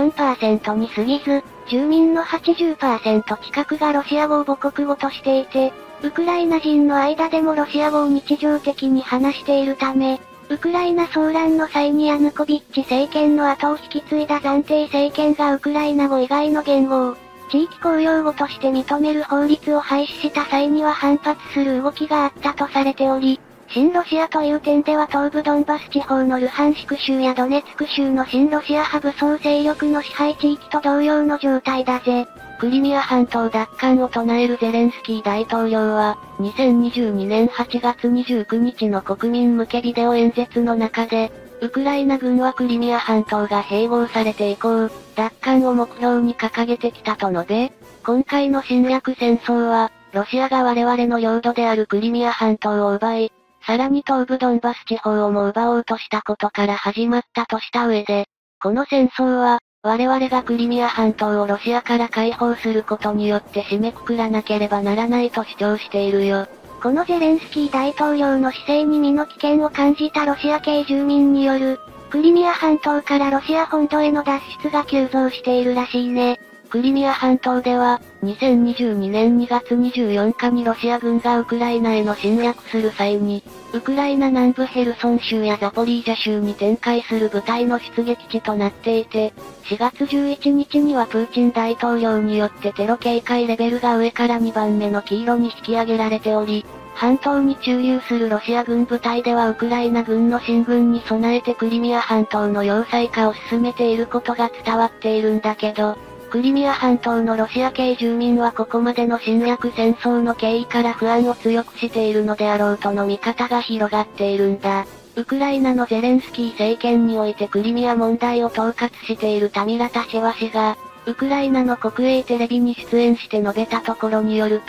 24% に過ぎず、住民の 80% 近くがロシア語を母国語としていて、ウクライナ人の間でもロシア語を日常的に話しているため、ウクライナ騒乱の際にヤヌコビッチ政権の後を引き継いだ暫定政権がウクライナ語以外の言語を地域公用語として認める法律を廃止した際には反発する動きがあったとされており、親ロシアという点では東部ドンバス地方のルハンシク州やドネツク州の親ロシア派武装勢力の支配地域と同様の状態だぜ。 クリミア半島奪還を唱えるゼレンスキー大統領は、2022年8月29日の国民向けビデオ演説の中で、ウクライナ軍はクリミア半島が併合されて以降、奪還を目標に掲げてきたと述べ、今回の侵略戦争は、ロシアが我々の領土であるクリミア半島を奪い、さらに東部ドンバス地方をも奪おうとしたことから始まったとした上で、この戦争は、我々がクリミア半島をロシアから解放することによって締めくくらなければならないと主張しているよ。 このゼレンスキー大統領の姿勢に身の危険を感じたロシア系住民による、クリミア半島からロシア本土への脱出が急増しているらしいね。 クリミア半島では、2022年2月24日にロシア軍がウクライナへの侵略する際に、ウクライナ南部ヘルソン州やザポリージャ州に展開する部隊の出撃地となっていて、4月11日にはプーチン大統領によってテロ警戒レベルが上から2番目の黄色に引き上げられており、半島に駐留するロシア軍部隊ではウクライナ軍の進軍に備えてクリミア半島の要塞化を進めていることが伝わっているんだけど、クリミア半島のロシア系住民はここまでの侵略戦争の経緯から不安を強くしているのであろうとの見方が広がっているんだ。ウクライナのゼレンスキー政権においてクリミア問題を統括しているタミラタシェワ氏が、ウクライナの国営テレビに出演して述べたところによると、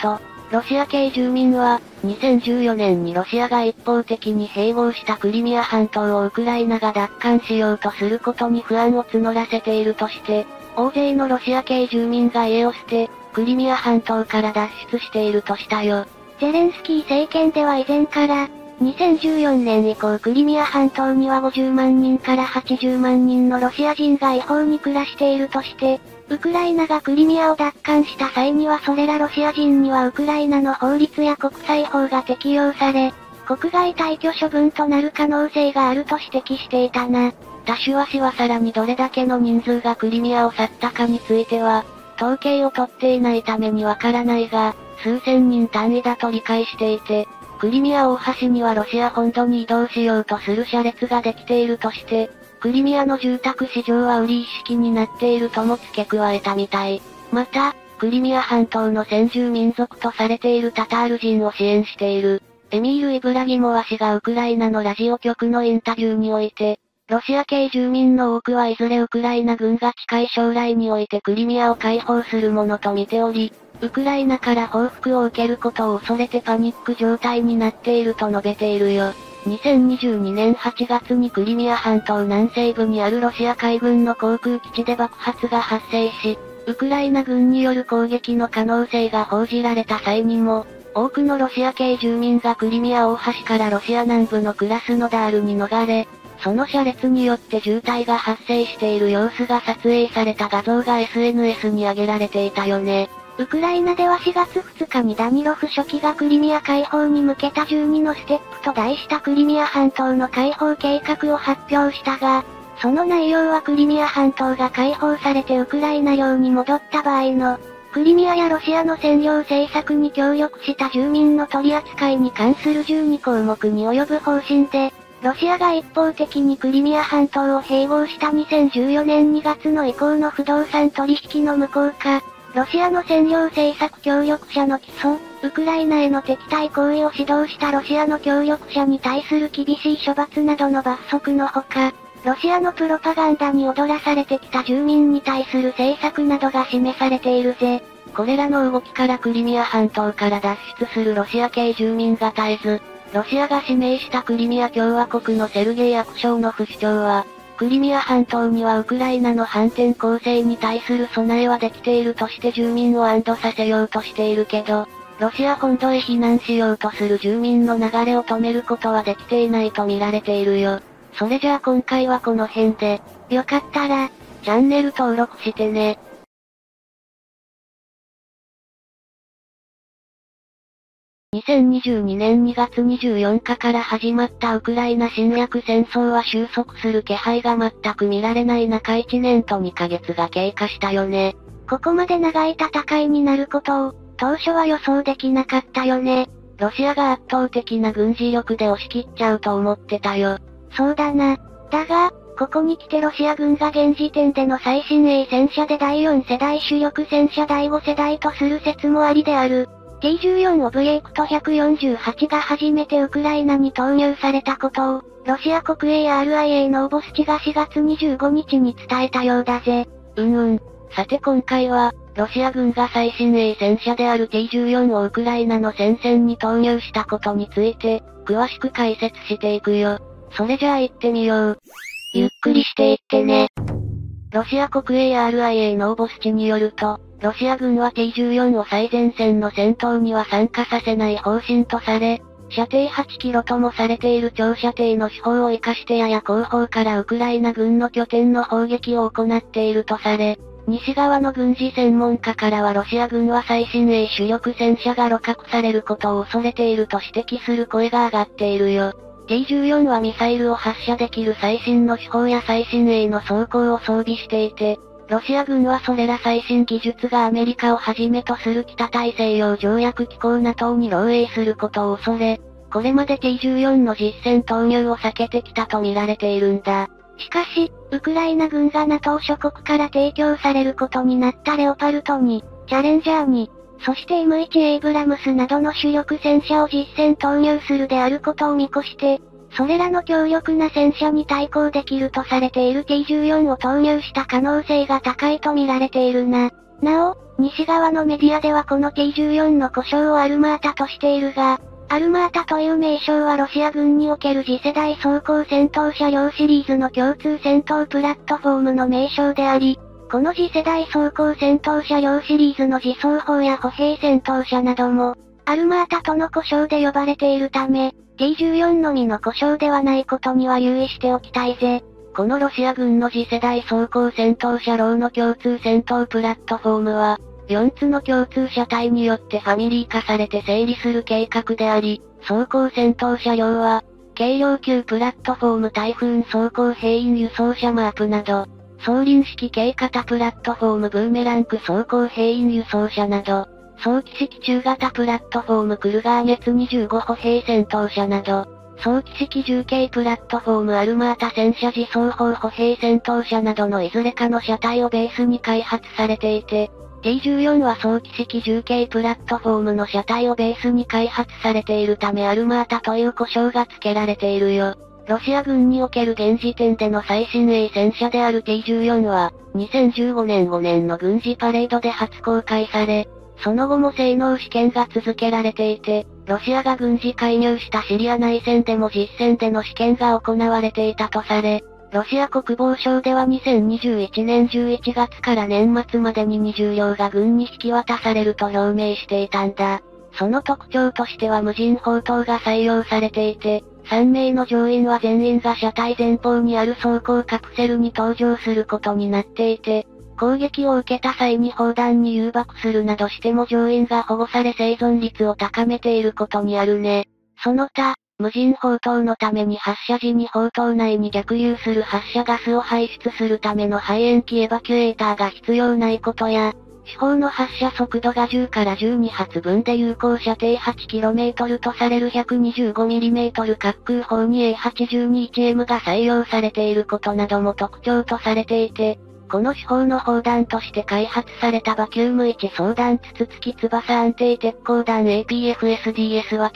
ロシア系住民は、2014年にロシアが一方的に併合したクリミア半島をウクライナが奪還しようとすることに不安を募らせているとして、大勢のロシア系住民が家を捨て、クリミア半島から脱出しているとしたよ。 ゼレンスキー政権では以前から、2014年以降クリミア半島には50万人から80万人のロシア人が違法に暮らしているとして、ウクライナがクリミアを奪還した際にはそれらロシア人にはウクライナの法律や国際法が適用され、国外退去処分となる可能性があると指摘していたな。 タシュワ氏はさらにどれだけの人数がクリミアを去ったかについては、統計を取っていないためにわからないが、数千人単位だと理解していて、クリミア大橋にはロシア本土に移動しようとする車列ができているとして、クリミアの住宅市場は売り一式になっているとも付け加えたみたい。また、クリミア半島の先住民族とされているタタール人を支援している、エミール・イブラギモワ氏がウクライナのラジオ局のインタビューにおいて、ロシア系住民の多くはいずれウクライナ軍が近い将来においてクリミアを解放するものと見ており、ウクライナから報復を受けることを恐れてパニック状態になっていると述べているよ。2022年8月にクリミア半島南西部にあるロシア海軍の航空基地で爆発が発生し、ウクライナ軍による攻撃の可能性が報じられた際にも、多くのロシア系住民がクリミア大橋からロシア南部のクラスノダールに逃れ、その車列によって渋滞が発生している様子が撮影された画像が SNS に上げられていたよね。 ウクライナでは4月2日にダニロフ書記がクリミア解放に向けた12のステップと題したクリミア半島の解放計画を発表したが、その内容はクリミア半島が解放されてウクライナ領に戻った場合の、クリミアやロシアの占領政策に協力した住民の取り扱いに関する12項目に及ぶ方針で、ロシアが一方的にクリミア半島を併合した2014年2月の以降の不動産取引の無効化、ロシアの占領政策協力者の起訴、ウクライナへの敵対行為を指導したロシアの協力者に対する厳しい処罰などの罰則のほか、ロシアのプロパガンダに踊らされてきた住民に対する政策などが示されているぜ。 これらの動きからクリミア半島から脱出するロシア系住民が絶えず、ロシアが指名したクリミア共和国のセルゲイ・アクショーノフ首長は、クリミア半島にはウクライナの反転攻勢に対する備えはできているとして住民を安堵させようとしているけど、ロシア本土へ避難しようとする住民の流れを止めることはできていないと見られているよ。それじゃあ今回はこの辺で、 よかったら、 チャンネル登録してね。2022年2月24日から始まったウクライナ侵略戦争は収束する気配が全く見られない中1年と2ヶ月が経過したよね。 ここまで長い戦いになることを、当初は予想できなかったよね。 ロシアが圧倒的な軍事力で押し切っちゃうと思ってたよ。 そうだな。だが、ここに来てロシア軍が現時点での最新鋭戦車で第4世代主力戦車第5世代とする説もありである。T14 オブジェクト148が初めてウクライナに投入されたことを、ロシア国営 RIA のオボスチが4月25日に伝えたようだぜ。 さて今回は、ロシア軍が最新鋭戦車である T14 をウクライナの戦線に投入したことについて、詳しく解説していくよ。それじゃあ行ってみよう。 ゆっくりしていってね。 ロシア国営 RIA のオボスチによると、ロシア軍は T14 を最前線の戦闘には参加させない方針とされ、射程8キロともされている長射程の手法を活かしてやや後方からウクライナ軍の拠点の砲撃を行っているとされ、西側の軍事専門家からはロシア軍は最新鋭主力戦車が露獲されることを恐れていると指摘する声が上がっているよ。T14 はミサイルを発射できる最新の手法や最新鋭の装甲を装備していて、ロシア軍はそれら最新技術がアメリカをはじめとする北大西洋条約機構 NATO に漏洩することを恐れ、これまで T14 の実戦投入を避けてきたと見られているんだ。 しかし、ウクライナ軍が NATO 諸国から提供されることになったレオパルトに、チャレンジャーに、そして M1 エイブラムスなどの主力戦車を実戦投入するであることを見越して、それらの強力な戦車に対抗できるとされている T14 を投入した可能性が高いと見られているな。なお、 西側のメディアではこの T14 の呼称をアルマータとしているが、アルマータという名称はロシア軍における次世代装甲戦闘車両シリーズの共通戦闘プラットフォームの名称であり、この次世代装甲戦闘車両シリーズの自走砲や歩兵戦闘車なども、アルマータとの呼称で呼ばれているため、T14 のみの呼称ではないことには留意しておきたいぜ。 このロシア軍の次世代装甲戦闘車両の共通戦闘プラットフォームは、4つの共通車体によってファミリー化されて整理する計画であり、装甲戦闘車両は、軽量級プラットフォームタイフーン装甲兵員輸送車マープなど、装輪式軽型プラットフォームブーメランク装甲兵員輸送車など、早期式中型プラットフォームクルガー熱25歩兵戦闘車など、早期式重型プラットフォームアルマータ戦車自走砲歩兵戦闘車などのいずれかの車体をベースに開発されていて、T14 は早期式重型プラットフォームの車体をベースに開発されているためアルマータという呼称が付けられているよ。ロシア軍における現時点での最新鋭戦車である T14 は、2015年5年の軍事パレードで初公開され、その後も性能試験が続けられていて、ロシアが軍事介入したシリア内戦でも実戦での試験が行われていたとされ、ロシア国防省では2021年11月から年末までに20両が軍に引き渡されると表明していたんだ。その特徴としては無人砲塔が採用されていて、3名の乗員は全員が車体前方にある装甲カプセルに搭乗することになっていて、攻撃を受けた際に砲弾に誘爆するなどしても乗員が保護され生存率を高めていることにあるね。その他、無人砲塔のために発射時に砲塔内に逆流する発射ガスを排出するための排煙機エバキュエーターが必要ないことや、主砲の発射速度が10から12発分で有効射程 8km とされる 125mm 滑空砲に A82-1M が採用されていることなども特徴とされていて、この手法の砲弾として開発されたバキューム1装弾筒付き翼安定鉄鋼弾 APF-SDS は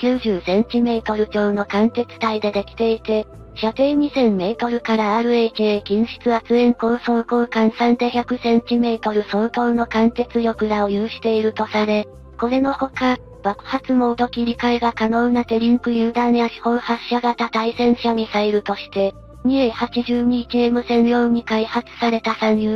90cm 超の貫徹体でできていて、射程 2000m から RHA 近室圧煙高装甲換算で 100cm 相当の貫徹力らを有しているとされ、これのほか、爆発モード切り替えが可能なテリンク榴弾や四方発射型対戦車ミサイルとして、2A82-1M 専用に開発された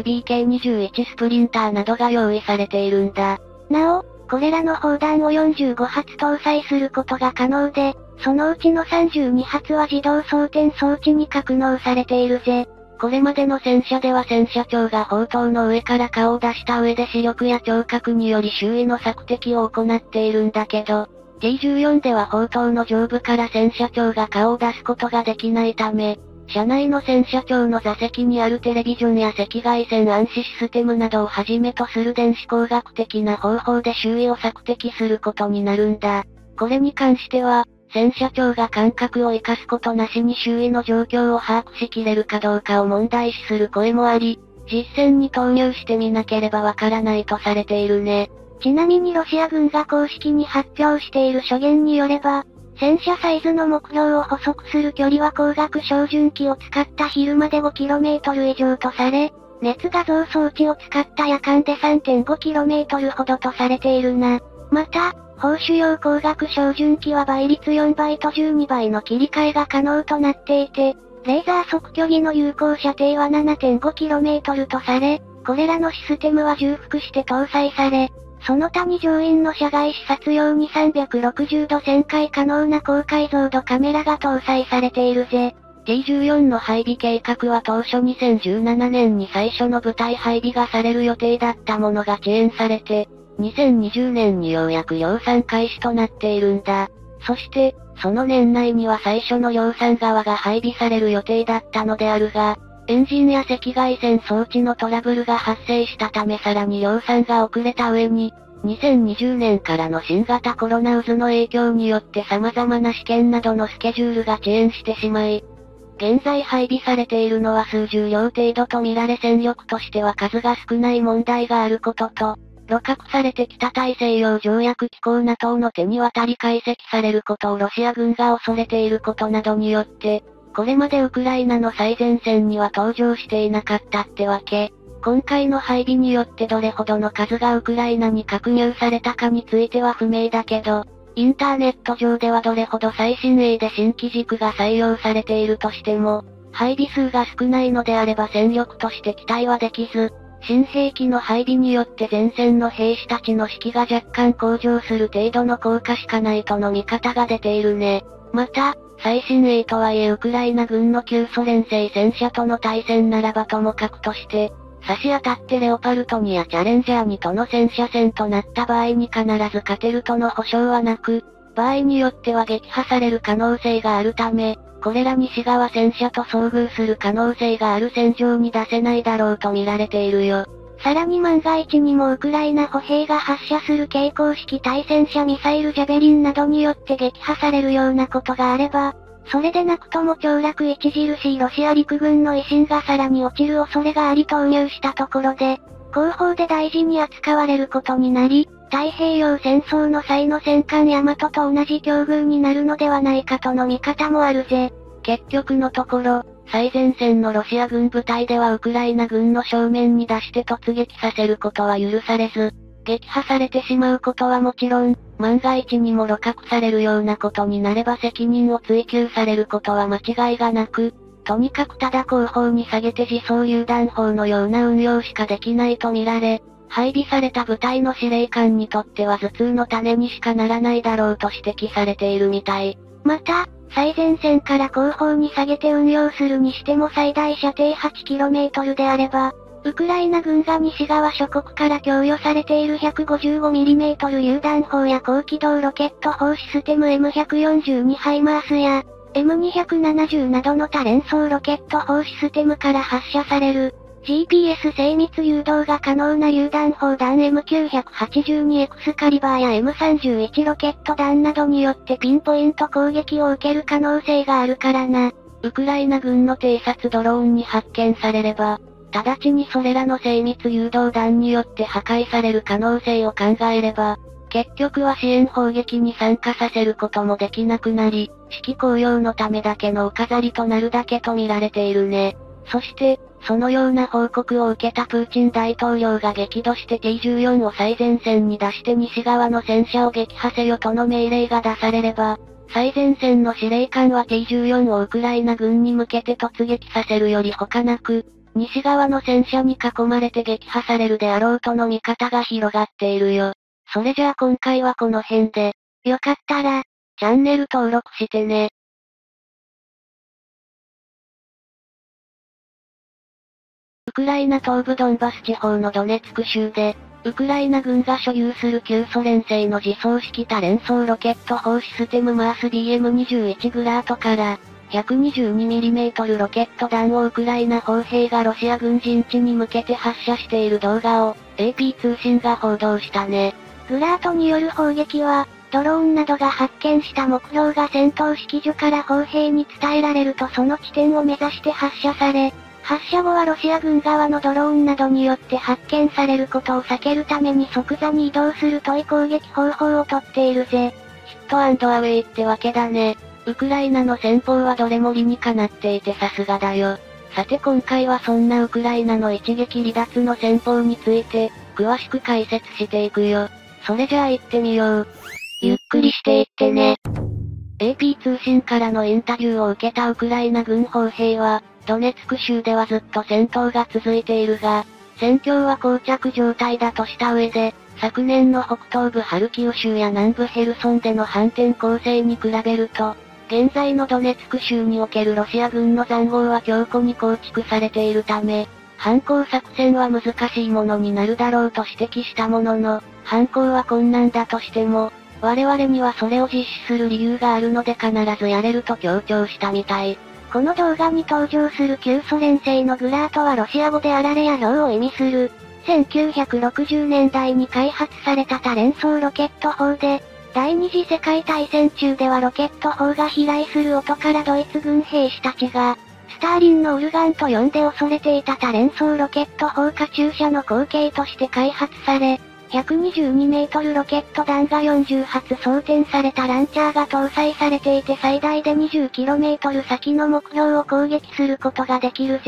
3UBK21 スプリンターなどが用意されているんだ。 なお、これらの砲弾を45発搭載することが可能で、そのうちの32発は自動装填装置に格納されているぜ。 これまでの戦車では戦車長が砲塔の上から顔を出した上で視力や聴覚により周囲の索敵を行っているんだけど、T14 では砲塔の上部から戦車長が顔を出すことができないため、車内の戦車長の座席にあるテレビジョンや赤外線暗視システムなどをはじめとする電子工学的な方法で周囲を索敵することになるんだ。これに関しては、戦車長が感覚を活かすことなしに周囲の状況を把握しきれるかどうかを問題視する声もあり、実戦に投入してみなければわからないとされているね。 ちなみにロシア軍が公式に発表している諸言によれば、戦車サイズの目標を捕捉する距離は光学照準器を使った昼間で 5km 以上とされ、熱画像装置を使った夜間で 3.5km ほどとされているな。また、砲手用光学照準器は倍率4倍と12倍の切り替えが可能となっていて、レーザー測距離の有効射程は 7.5km とされ、これらのシステムは重複して搭載され、その他に乗員の車外視察用に360度旋回可能な高解像度カメラが搭載されているぜ。 T14 の配備計画は当初2017年に最初の部隊配備がされる予定だったものが遅延されて、2020年にようやく量産開始となっているんだ。そして、その年内には最初の量産側が配備される予定だったのであるが、エンジンや赤外線装置のトラブルが発生したためさらに量産が遅れた上に、2020年からの新型コロナ渦の影響によって様々な試験などのスケジュールが遅延してしまい、現在配備されているのは数十両程度と見られ戦力としては数が少ない問題があることと、鹵獲されて北大西洋条約機構 NATO の手に渡り解析されることをロシア軍が恐れていることなどによって、これまでウクライナの最前線には登場していなかったってわけ。 今回の配備によってどれほどの数がウクライナに拡入されたかについては不明だけど、インターネット上ではどれほど最新鋭で新機軸が採用されているとしても、配備数が少ないのであれば戦力として期待はできず、新兵器の配備によって前線の兵士たちの士気が若干向上する程度の効果しかないとの見方が出ているね。また、最新鋭とはいえウクライナ軍の旧ソ連製戦車との対戦ならばともかくとして、差し当たってレオパルト2やチャレンジャー2との戦車戦となった場合に必ず勝てるとの保証はなく、場合によっては撃破される可能性があるため、これら西側戦車と遭遇する可能性がある戦場に出せないだろうと見られているよ。 さらに万が一にもウクライナ歩兵が発射する携行式対戦車ミサイルジャベリンなどによって撃破されるようなことがあれば、それでなくとも凋落著しいロシア陸軍の威信がさらに落ちる恐れがあり投入したところで、後方で大事に扱われることになり、太平洋戦争の際の戦艦大和と同じ境遇になるのではないかとの見方もあるぜ。 結局のところ、最前線のロシア軍部隊ではウクライナ軍の正面に出して突撃させることは許されず、撃破されてしまうことはもちろん、万が一にも露獲されるようなことになれば責任を追及されることは間違いがなく、とにかくただ後方に下げて自走榴弾砲のような運用しかできないと見られ、配備された部隊の司令官にとっては頭痛の種にしかならないだろうと指摘されているみたい。 また、最前線から後方に下げて運用するにしても最大射程 8km であれば、ウクライナ軍が西側諸国から供与されている 155mm 榴弾砲や高機動ロケット砲システム M142 ハイマースや M270 などの多連装ロケット砲システムから発射される GPS 精密誘導が可能な榴弾砲弾 M982X カリバーや M31 ロケット弾などによってピンポイント攻撃を受ける可能性があるからな。 ウクライナ軍の偵察ドローンに発見されれば、直ちにそれらの精密誘導弾によって破壊される可能性を考えれば、結局は支援砲撃に参加させることもできなくなり、指揮公用のためだけのお飾りとなるだけと見られているね。そして、そのような報告を受けたプーチン大統領が激怒して T14 を最前線に出して西側の戦車を撃破せよとの命令が出されれば、最前線の司令官は T14 をウクライナ軍に向けて突撃させるより他なく、西側の戦車に囲まれて撃破されるであろうとの見方が広がっているよ。それじゃあ今回はこの辺で、 よかったら、 チャンネル登録してね。ウクライナ東部ドンバス地方のドネツク州で、ウクライナ軍が所有する旧ソ連製の自走式多連装ロケット砲システムマース BM21 グラートから、122mm ロケット弾をウクライナ砲兵がロシア軍陣地に向けて発射している動画を AP 通信が報道したね。 グラートによる砲撃は、ドローンなどが発見した目標が戦闘指揮所から砲兵に伝えられるとその地点を目指して発射され、発射後はロシア軍側のドローンなどによって発見されることを避けるために即座に移動するとい攻撃方法をとっているぜ。 ヒットアンドアウェイってわけだね。ウクライナの戦法はどれも理にかなっていてさすがだよ。さて今回はそんなウクライナの一撃離脱の戦法について、詳しく解説していくよ。それじゃあ行ってみよう。 ゆっくりしていってね。 AP 通信からのインタビューを受けたウクライナ軍砲兵は、ドネツク州ではずっと戦闘が続いているが、戦況は膠着状態だとした上で、昨年の北東部ハルキウ州や南部ヘルソンでの反転攻勢に比べると、現在のドネツク州におけるロシア軍の塹壕は強固に構築されているため、反攻作戦は難しいものになるだろうと指摘したものの、反攻は困難だとしても、我々にはそれを実施する理由があるので必ずやれると強調したみたい。 この動画に登場する旧ソ連製のグラートはロシア語であられや量を意味する、1960年代に開発された多連装ロケット砲で、第二次世界大戦中ではロケット砲が飛来する音からドイツ軍兵士たちが、スターリンのオルガンと呼んで恐れていた多連装ロケット砲カチューシャの後継として開発され、122メートルロケット弾が40発装填されたランチャーが搭載されていて最大で 20km 先の目標を攻撃することができるぜ。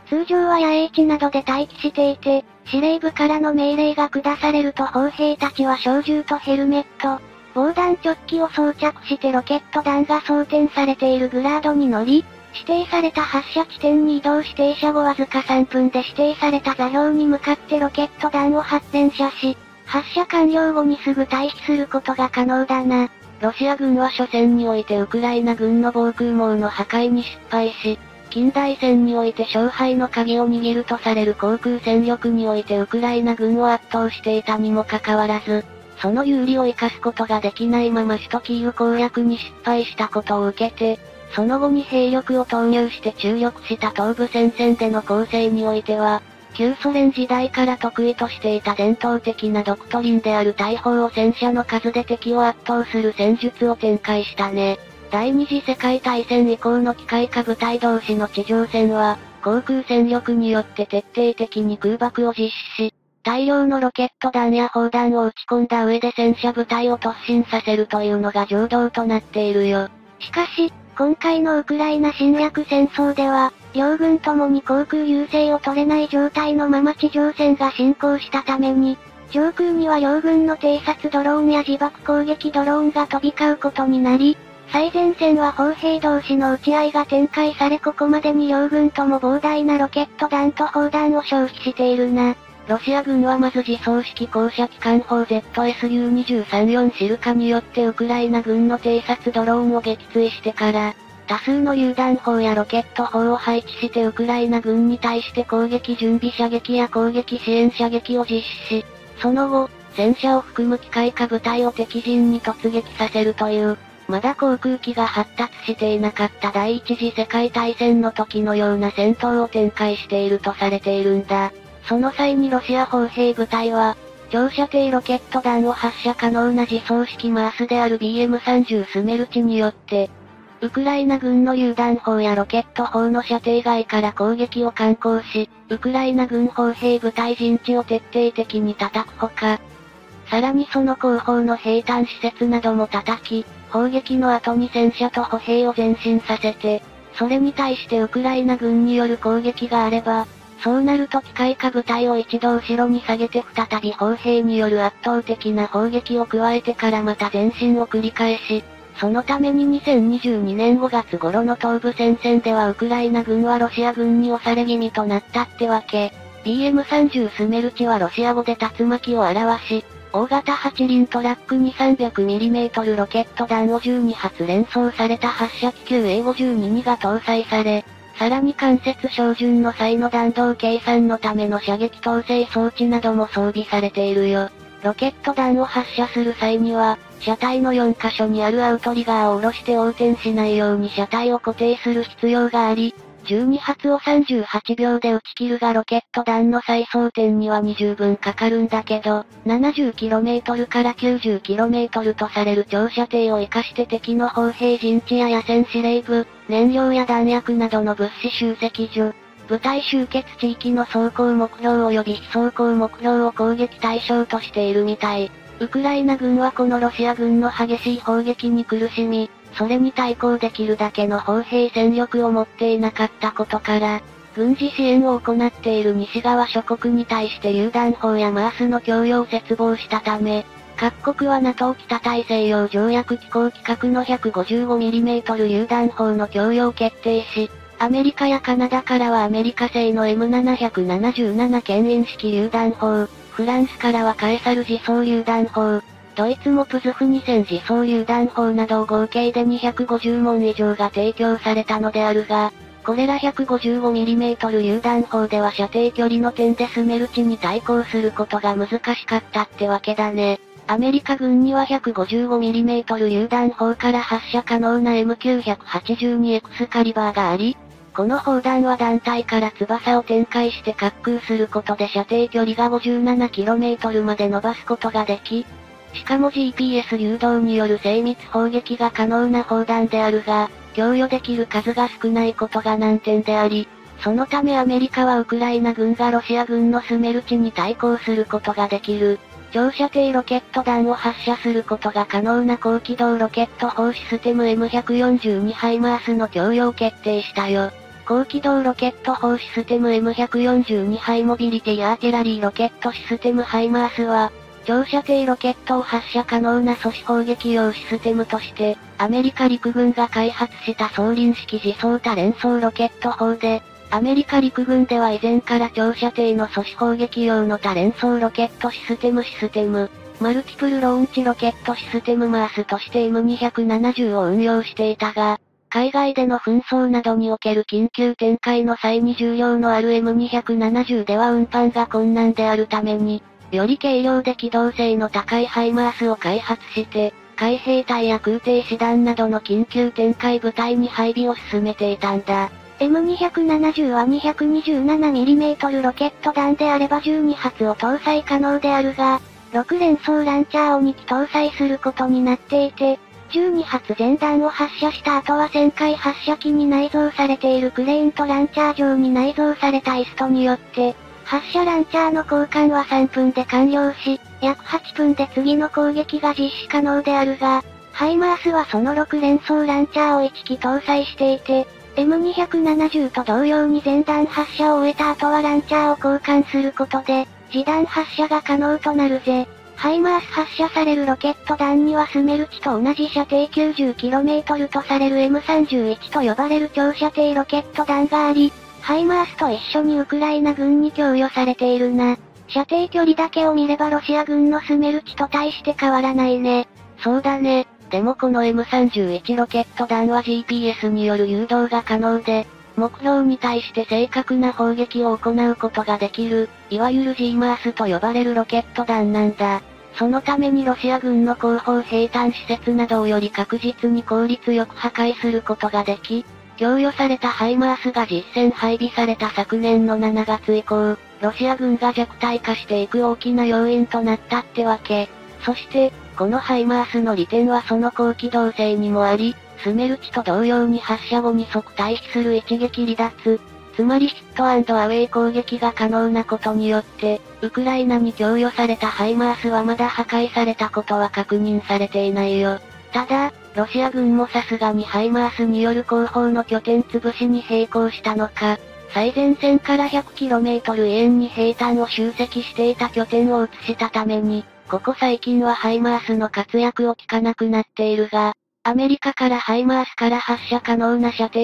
通常は野営地などで待機していて、司令部からの命令が下されると砲兵たちは小銃とヘルメット、防弾チョッキを装着してロケット弾が装填されているグラードに乗り、指定された発射地点に移動し停車後わずか3分で指定された座標に向かってロケット弾を発電射し、発射完了後にすぐ退避することが可能だな。 ロシア軍は初戦においてウクライナ軍の防空網の破壊に失敗し、近代戦において勝敗の鍵を握るとされる航空戦力においてウクライナ軍を圧倒していたにもかかわらず、その有利を生かすことができないまま首都キーウ攻略に失敗したことを受けて、その後に兵力を投入して注力した東部戦線での攻勢においては、旧ソ連時代から得意としていた伝統的なドクトリンである大砲を戦車の数で敵を圧倒する戦術を展開したね。第二次世界大戦以降の機械化部隊同士の地上戦は、航空戦力によって徹底的に空爆を実施し、大量のロケット弾や砲弾を撃ち込んだ上で戦車部隊を突進させるというのが常道となっているよ。 しかし、今回のウクライナ侵略戦争では、両軍ともに航空優勢を取れない状態のまま地上戦が進行したために、上空には両軍の偵察ドローンや自爆攻撃ドローンが飛び交うことになり、最前線は砲兵同士の撃ち合いが展開されここまでに両軍とも膨大なロケット弾と砲弾を消費しているな。 ロシア軍はまず自走式高射機関砲 ZSU-234 シルカによってウクライナ軍の偵察ドローンを撃墜してから、多数の榴弾砲やロケット砲を配置してウクライナ軍に対して攻撃準備射撃や攻撃支援射撃を実施し、その後、戦車を含む機械化部隊を敵陣に突撃させるという、まだ航空機が発達していなかった第一次世界大戦の時のような戦闘を展開しているとされているんだ。その際にロシア砲兵部隊は、長射程ロケット弾を発射可能な自走式マースである BM30 スメルチによって、ウクライナ軍の榴弾砲やロケット砲の射程外から攻撃を敢行し、ウクライナ軍砲兵部隊陣地を徹底的に叩くほか、さらにその後方の兵站施設なども叩き、砲撃の後に戦車と歩兵を前進させて、それに対してウクライナ軍による攻撃があれば、そうなると機械化部隊を一度後ろに下げて再び砲兵による圧倒的な砲撃を加えてからまた前進を繰り返し、そのために2022年5月頃の東部戦線ではウクライナ軍はロシア軍に押され気味となったってわけ。BM30 スメルチはロシア語で竜巻を表し、大型8輪トラックに 300mm ロケット弾を12発連装された発射気球 A52 が搭載され、さらに間接照準の際の弾道計算のための射撃統制装置なども装備されているよ。ロケット弾を発射する際には、車体の4カ所にあるアウトリガーを下ろして横転しないように車体を固定する必要があり、12発を38秒で撃ち切るがロケット弾の再装填には20分かかるんだけど、70km から 90km とされる長射程を活かして敵の砲兵陣地や野戦司令部、燃料や弾薬などの物資集積所、部隊集結地域の走行目標及び非走行目標を攻撃対象としているみたい。ウクライナ軍はこのロシア軍の激しい砲撃に苦しみ、それに対抗できるだけの砲兵戦力を持っていなかったことから、軍事支援を行っている西側諸国に対して榴弾砲やマースの供与を切望したため、各国は NATO 北大西洋条約機構規格の 155mm 榴弾砲の供与を決定し、アメリカやカナダからはアメリカ製の M777 牽引式榴弾砲、フランスからはカエサル自走榴弾砲、ドイツもプズフ2000自走榴弾砲など合計で250門以上が提供されたのであるが、これら 155mm 榴弾砲では射程距離の点でスメルチに対抗することが難しかったってわけだね。アメリカ軍には 155mm 榴弾砲から発射可能な M982X カリバーがあり、この砲弾は団体から翼を展開して滑空することで射程距離が 57km まで伸ばすことができ、しかも GPS 誘導による精密砲撃が可能な砲弾であるが、供与できる数が少ないことが難点であり、そのためアメリカはウクライナ軍がロシア軍のスメルチに対抗することができる、長射程ロケット弾を発射することが可能な高機動ロケット砲システム M142 ハイマースの供与を決定したよ。 高機動ロケット砲システム M142 ハイモビリティアーティラリーロケットシステムハイマースは、長射程ロケットを発射可能な阻止砲撃用システムとして、アメリカ陸軍が開発した双輪式自走多連装ロケット砲で、アメリカ陸軍では以前から長射程の阻止砲撃用の多連装ロケットシステム、マルティプルローンチロケットシステムマースとして M270 を運用していたが、海外での紛争などにおける緊急展開の際に重量のある M270 では運搬が困難であるために、より軽量で機動性の高いハイマースを開発して、海兵隊や空挺師団などの緊急展開部隊に配備を進めていたんだ。 M270 は 227mm ロケット弾であれば12発を搭載可能であるが、6連装ランチャーを2機搭載することになっていて、12発全弾を発射した後は旋回発射機に内蔵されているクレーンとランチャー上に内蔵されたイストによって、発射ランチャーの交換は3分で完了し、約8分で次の攻撃が実施可能であるが、ハイマースはその6連装ランチャーを1機搭載していて、M270 と同様に全弾発射を終えた後はランチャーを交換することで、自弾発射が可能となるぜ。ハイマース発射されるロケット弾にはスメルチと同じ射程 90km とされる M31 と呼ばれる長射程ロケット弾があり、ハイマースと一緒にウクライナ軍に供与されているな。射程距離だけを見ればロシア軍のスメルチと大して変わらないね。 そうだね。でもこの M31 ロケット弾は GPS による誘導が可能で、目標に対して正確な砲撃を行うことができる、いわゆる GMARS と呼ばれるロケット弾なんだ。そのためにロシア軍の後方兵站施設などをより確実に効率よく破壊することができ、供与されたハイマースが実戦配備された昨年の7月以降、ロシア軍が弱体化していく大きな要因となったってわけ。そして、このハイマースの利点はその高機動性にもあり、スメルチと同様に発射後に即退避する一撃離脱、つまりヒット&アウェイ攻撃が可能なことによって、ウクライナに供与されたハイマースはまだ破壊されたことは確認されていないよ。ただ、ロシア軍もさすがにハイマースによる後方の拠点潰しに並行したのか、最前線から 100km 以遠に兵站を集積していた拠点を移したために、ここ最近はハイマースの活躍を聞かなくなっているが、アメリカからハイマースから発射可能な射程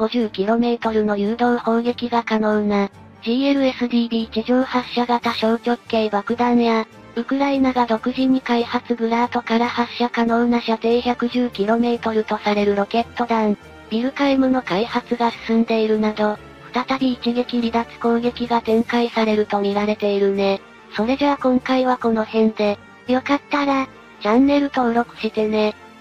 150km の誘導砲撃が可能な、GLSDB 地上発射型小直径爆弾や、ウクライナが独自に開発グラートから発射可能な射程 110km とされるロケット弾、ビルカエムの開発が進んでいるなど、再び一撃離脱攻撃が展開されると見られているね。それじゃあ今回はこの辺で、よかったら、チャンネル登録してね。